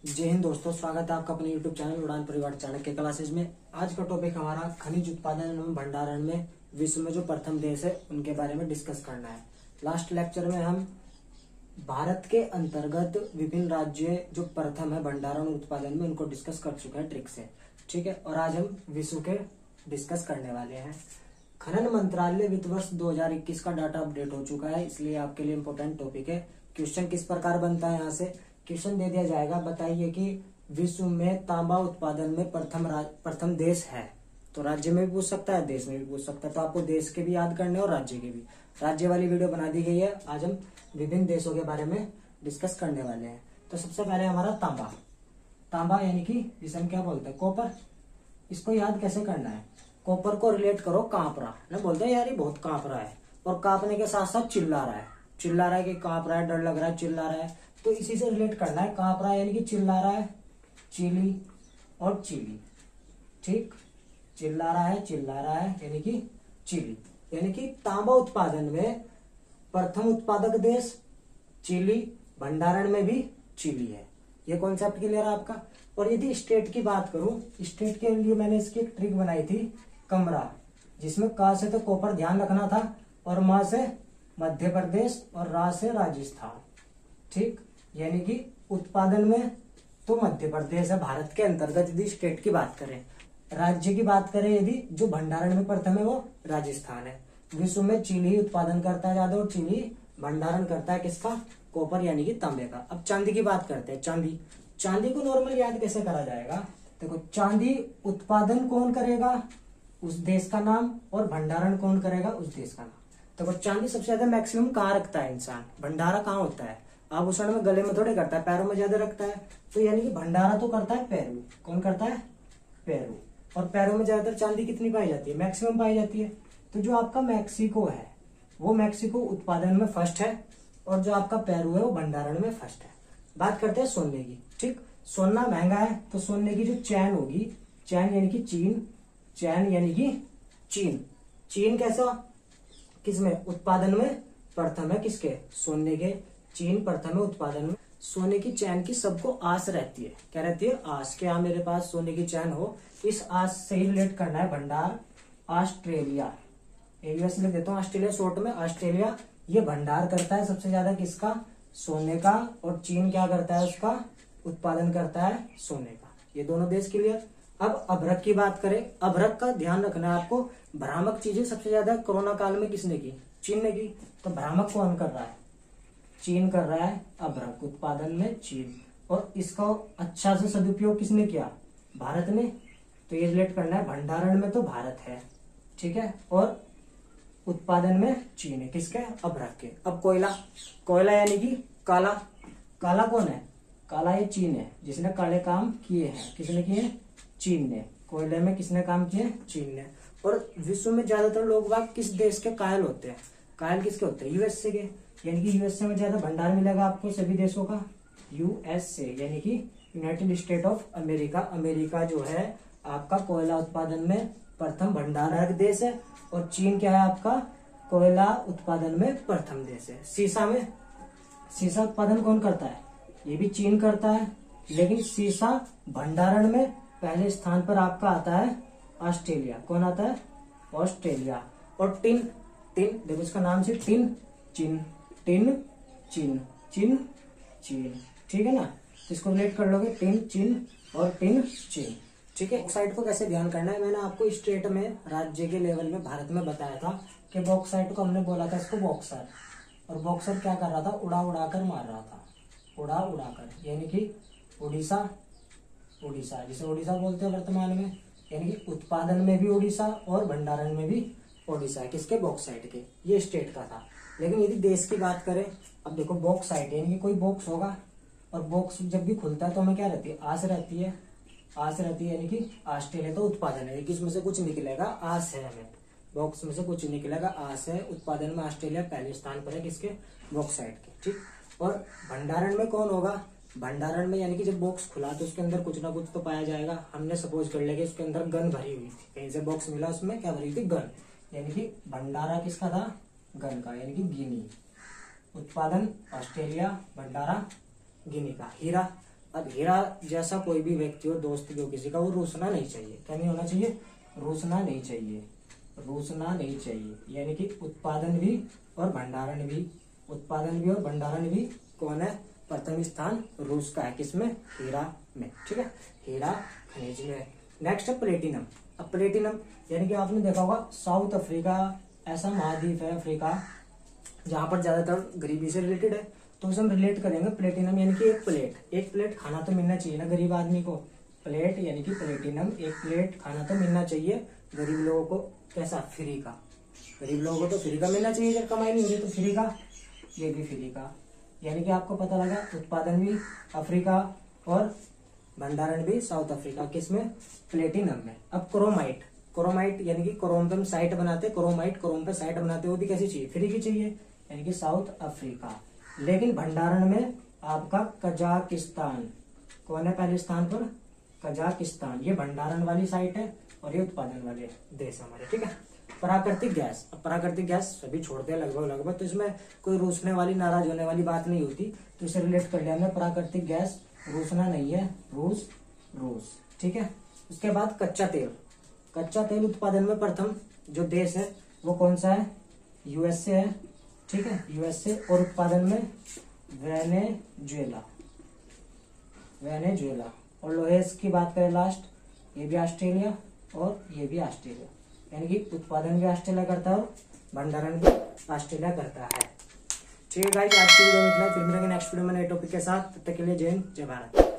जय हिंद दोस्तों, स्वागत है आपका अपने YouTube चैनल उड़ान परिवार चाणक्य क्लासेज में। आज का टॉपिक हमारा खनिज उत्पादन एवं भंडारण में विश्व में जो प्रथम देश है उनके बारे में डिस्कस करना है। लास्ट लेक्चर में हम भारत के अंतर्गत विभिन्न राज्य जो प्रथम है भंडारण उत्पादन में उनको डिस्कस कर चुके हैं ट्रिक से, ठीक है। और आज हम विश्व के डिस्कस करने वाले हैं। खनन मंत्रालय वित्त वर्ष 2021 का डाटा अपडेट हो चुका है, इसलिए आपके लिए इम्पोर्टेंट टॉपिक है। क्वेश्चन किस प्रकार बनता है, यहाँ से क्वेश्चन दे दिया जाएगा, बताइए कि विश्व में तांबा उत्पादन में प्रथम देश है। तो राज्य में भी पूछ सकता है, देश में भी पूछ सकता है। तो आपको देश के भी याद करने और राज्य के भी। राज्य वाली वीडियो बना दी गई है। आज हम विभिन्न देशों के बारे में डिस्कस करने वाले हैं। तो सबसे पहले हमारा तांबा। तांबा यानी कि जिसे हम क्या बोलते हैं, कॉपर। इसको याद कैसे करना है, कॉपर को रिलेट करो कांप रहा ना, बोलते हैं यार ये बहुत कांप रहा है, और कांपने के साथ साथ चिल्ला रहा है। चिल्ला रहा है कि कांप रहा है, डर लग रहा है, चिल्ला रहा है, तो इसी से रिलेट करना है। कांप रहा है यानी कि चिल्ला रहा है, चिली और चिली, ठीक। चिल्ला रहा है यानी कि चिली। यानी कि तांबा उत्पादन में प्रथम उत्पादक देश चिली, भंडारण में भी चिली है। ये कॉन्सेप्ट क्लियर है आपका। और यदि स्टेट की बात करूं, स्टेट के लिए मैंने इसकी एक ट्रिक बनाई थी, कमरा, जिसमें का से तो कॉपर ध्यान रखना था, और मा से मध्य प्रदेश और रा से राजस्थान, ठीक। यानी कि उत्पादन में तो मध्य प्रदेश है भारत के अंतर्गत यदि स्टेट की बात करें। राज्य की बात करें यदि, जो भंडारण में प्रथम है वो राजस्थान है। विश्व में चिली ही उत्पादन करता है ज्यादा, और चिली भंडारण करता है किसका, कॉपर यानी कि तांबे का। अब चांदी की बात करते हैं। चांदी को नॉर्मल याद कैसे करा जाएगा, देखो चांदी उत्पादन कौन करेगा, उस देश का नाम, और भंडारण कौन करेगा, उस देश का नाम। देखो चांदी सबसे ज्यादा मैक्सिमम कहाँ रखता है इंसान, भंडारा कहाँ होता है, आभूषण में गले में थोड़े करता है, पैरों में ज्यादा रखता है। तो यानी कि भंडारा तो करता है पैरू। कौन करता है, पैरू। और पैरों में ज्यादातर चांदी कितनी पाई जाती है, मैक्सिमम पाई जाती है। तो जो आपका मैक्सिको है वो मैक्सिको उत्पादन में फर्स्ट है, और जो आपका पेरू है वो भंडारण में फर्स्ट है। बात करते हैं सोने की, ठीक। सोना महंगा है, तो सोने की जो चैन होगी, चैन यानी कि चीन, चैन यानी कि चीन। चीन कैसा, किसमें, उत्पादन में प्रथम है, किसके, सोने के। चीन प्रथम है उत्पादन में। सोने की चैन की सबको आस रहती है, क्या रहती है, आस, क्या मेरे पास सोने की चैन हो। इस आस से ही रिलेट करना है भंडार। ऑस्ट्रेलिया, यूएस लिख देता हूँ, ऑस्ट्रेलिया शॉर्ट में, ऑस्ट्रेलिया ये भंडार करता है सबसे ज्यादा किसका, सोने का। और चीन क्या करता है, उसका उत्पादन करता है सोने का। ये दोनों देश क्लियर। अब अभ्रक की बात करें, अभ्रक का ध्यान रखना है आपको। भ्रामक चीजें सबसे ज्यादा कोरोना काल में किसने की, चीन ने की। तो भ्रामक कौन कर रहा है, चीन कर रहा है, अभ्रक उत्पादन में चीन। और इसका अच्छा से सदुपयोग किसने किया, भारत ने। तो ये रिलेट करना है, भंडारण में तो भारत है, ठीक है, और उत्पादन में चीन है, किसके, अभ्रक के। अब कोयला, कोयला यानी कि काला। काला कौन है, काला ये चीन है, जिसने काले काम किए हैं। किसने किए, चीन ने। कोयले में किसने काम किए, चीन ने। और विश्व में ज्यादातर लोग बाग किस देश के कायल होते हैं, कायल किसके होते हैं, यूएसए के। यानी कि यूएसए में ज्यादा भंडार मिलेगा आपको सभी देशों का। यूएसए यानी कि united state of America. America जो है आपका कोयला उत्पादन में प्रथम भंडारक देश है, और चीन क्या है आपका, कोयला उत्पादन में प्रथम देश है। शीशा में, शीशा उत्पादन कौन करता है, ये भी चीन करता है, लेकिन शीशा भंडारण में पहले स्थान पर आपका आता है ऑस्ट्रेलिया। कौन आता है, ऑस्ट्रेलिया। और टिन, टिन देखो इसका नाम से, टिन चीन, टिन चीन, चिन चीन, ठीक है ना। तो इसको रिलेट कर लोगे, टिन चीन और टिन चीन, ठीक है। बॉक्साइट को कैसे ध्यान करना है, मैंने आपको स्टेट में, राज्य के लेवल में भारत में बताया था कि बॉक्साइट को हमने बोला था इसको बॉक्सर। और बॉक्सर क्या कर रहा था, उड़ा उड़ा कर मार रहा था, उड़ा उड़ा कर। यानी कि उड़ीसा, उड़ीसा जिसे उड़ीसा बोलते हैं वर्तमान में, यानी कि उत्पादन में भी उड़ीसा और भंडारण में भी उड़ीसा है, किसके, बॉक्साइट के। ये स्टेट का था। लेकिन यदि देश की बात करें, अब देखो बॉक्साइट यानी कि कोई बॉक्स होगा, और बॉक्स जब भी खुलता है तो हमें क्या रहती है, आस रहती है, आस रहती है। यानी कि ऑस्ट्रेलिया तो उत्पादन है, इसमें से कुछ निकलेगा, आस है, हमें बॉक्स में से कुछ निकलेगा, आस है। उत्पादन में ऑस्ट्रेलिया पहले स्थान पर है, किसके, बॉक्साइट के, ठीक। और भंडारण में कौन होगा, भंडारण में यानी कि जब बॉक्स खुला तो उसके अंदर कुछ ना कुछ तो पाया जाएगा। हमने सपोज कर लिया कि उसके अंदर गन भरी हुई थी, कहीं से बॉक्स मिला, उसमें क्या भरी थी, गन। यानी कि भंडारा किसका था, गन का, यानी कि गिनी। उत्पादन ऑस्ट्रेलिया, भंडारा गिनी का। हीरा, अब हीरा जैसा कोई भी व्यक्ति हो, दोस्त भी हो किसी का, वो रूसना नहीं चाहिए। क्या नहीं होना चाहिए? रूसना नहीं चाहिए, रूसना नहीं चाहिए। यानी कि उत्पादन भी और भंडारण भी, उत्पादन भी और भंडारण भी कौन है? प्रथम स्थान रूस का है। किसमें? हीरा में। ठीक है, हीरा खनिज में। नेक्स्ट है प्लेटिनम। अब प्लेटिनम यानी कि आपने देखा होगा साउथ अफ्रीका ऐसा महाद्वीप है अफ्रीका जहां पर ज्यादातर गरीबी से रिलेटेड है, तो उसे हम रिलेट करेंगे प्लेटिनम यानी कि एक प्लेट खाना तो मिलना चाहिए ना गरीब आदमी को। प्लेट यानी कि प्लेटिनम, एक प्लेट खाना तो मिलना चाहिए गरीब लोगों को। कैसा? फ्री का। गरीब लोगों को तो फ्री का मिलना चाहिए, जब कमाई नहीं हो रही तो फ्री का, ये भी फ्री का। यानी कि आपको पता लगा उत्पादन भी अफ्रीका और भंडारण भी साउथ अफ्रीका। किसमें? प्लेटिनम में। अब क्रोमाइट, क्रोमाइट यानी कि क्रोम पे हम साइट बनाते, क्रोमाइट क्रोम पे साइट बनाते, वो भी कैसी चाहिए? फ्री की चाहिए, यानी कि साउथ अफ्रीका। लेकिन भंडारण में आपका कजाकिस्तान कौन है पहले स्थान पर? कजाकिस्तान। ये भंडारण वाली साइट है और ये उत्पादन वाले देश हमारे। ठीक है। प्राकृतिक गैस। अब प्राकृतिक गैस सभी छोड़ते हैं लगभग, तो इसमें कोई रूसने वाली, नाराज होने वाली बात नहीं होती, तो इसे रिलेट कर लिया हमने। प्राकृतिक गैस रूसना नहीं है, रूस। ठीक है। उसके बाद कच्चा तेल। कच्चा तेल उत्पादन में प्रथम जो देश है वो कौन सा है? यूएसए है। ठीक है, यूएसए। और उत्पादन में वेनेजुएला। और लोहे की बात करें लास्ट, ये भी ऑस्ट्रेलिया और ये भी ऑस्ट्रेलिया। यानी कि उत्पादन भी ऑस्ट्रेलिया करता है और भंडारण भी ऑस्ट्रेलिया करता है। ठीक है गाइस, आज की वीडियो में इतना। फिर मिलेंगे नेक्स्ट वीडियो में नए टॉपिक के साथ। तब तक के लिए जय हिंद, जय भारत।